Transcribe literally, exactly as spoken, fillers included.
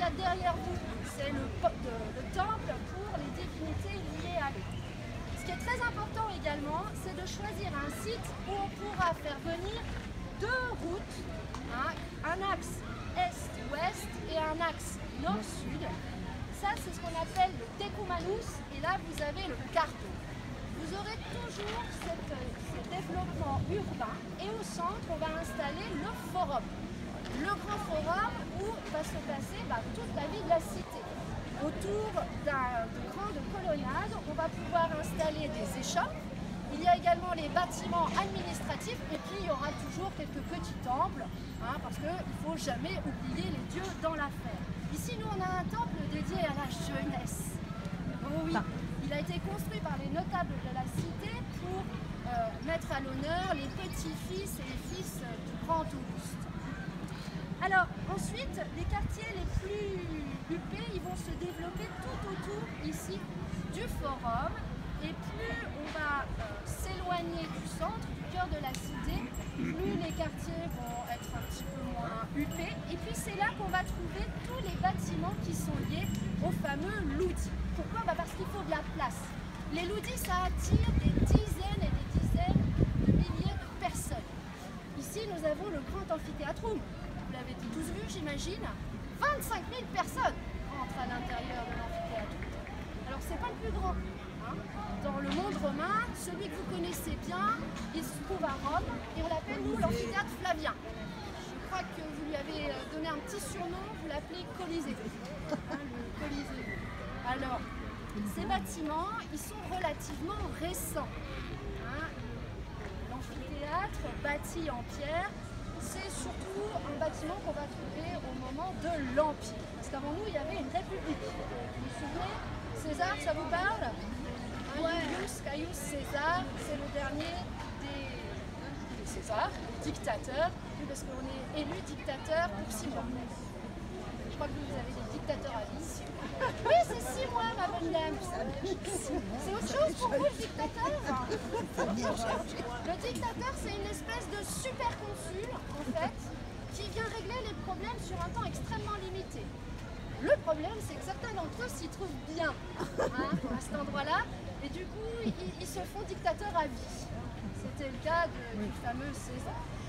a derrière vous, c'est le, le, le temple pour les divinités liées à lui. Ce qui est très important également, c'est de choisir un site où on pourra faire venir deux routes, hein, un axe est-ouest et un axe nord-sud. Ça, c'est ce qu'on appelle le decumanus, et là, vous avez le cardo. Vous aurez toujours cette, ce développement urbain, et au centre, on va installer le forum. Le grand forum où va se passer bah, toute la vie de la cité. Autour d'un grand colonnade, on va pouvoir installer des échoppes. Il y a également les bâtiments administratifs, et puis il y aura toujours quelques petits temples, hein, parce qu'il ne faut jamais oublier les dieux dans l'affaire. Ici, nous, on a un temple dédié à la jeunesse. Oh oui, il a été construit par les notables de la cité pour euh, mettre à l'honneur les petits-fils et les fils du grand Auguste. Alors, ensuite, les quartiers les plus huppés, ils vont se développer tout autour, ici, du forum. Et plus on va euh, s'éloigner du centre, du cœur de la cité, plus les quartiers vont être un petit peu moins huppés. Et puis c'est là qu'on va trouver tous les bâtiments qui sont liés au fameux ludi. Pourquoi? Bah parce qu'il faut de la place. Les ludis, ça attire des dizaines et des dizaines de milliers de personnes. Ici, nous avons le grand amphithéâtrum. Vous l'avez tous vu, j'imagine. vingt-cinq mille personnes entrent à l'intérieur de l'amphithéâtre. Alors, c'est pas le plus grand. Dans le monde romain, celui que vous connaissez bien, il se trouve à Rome et on l'appelle, nous, l'amphithéâtre Flavien. Je crois que vous lui avez donné un petit surnom, vous l'appelez Colisée. Hein, le Colisée. Alors, ces bâtiments, ils sont relativement récents. Hein, l'amphithéâtre bâti en pierre, c'est surtout un bâtiment qu'on va trouver au moment de l'Empire. Parce qu'avant nous, il y avait une république. Vous vous souvenez? César, ça vous parle? Ouais. Julius Caius César, c'est le dernier des, des Césars, dictateurs, parce qu'on est élu dictateur pour six mois. Je crois que vous avez des dictateurs à vie. Oui, c'est six mois, ma bonne dame. C'est autre chose pour vous, le dictateur? Le dictateur, c'est une espèce de super consul, en fait, qui vient régler les problèmes sur un temps extrêmement limité. Le problème, c'est que certains d'entre eux s'y trouvent bien, hein, à cet endroit-là, et du coup, ils, ils se font dictateurs à vie. C'était le cas de, du fameux César.